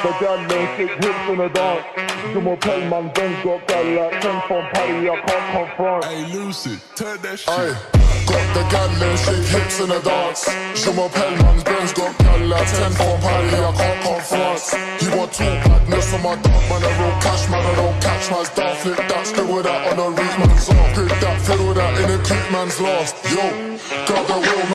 The gal them sick hips in the dance. Do my pen man, Ben's got gal like 10 from Paddy, I can't confront. Hey Lucy, turn that shit. Aye, got the gal them shake hips in the dance. Je m'appelle man's Ben's got gal like 10 from Paddy, I can't confront. He want two badness on my dog, man, I roll cash, man, I don't catch man's down. Flip that, still with that on the reach man's off. Grip that, fiddle that in a creep man's lost. Yo, got the will.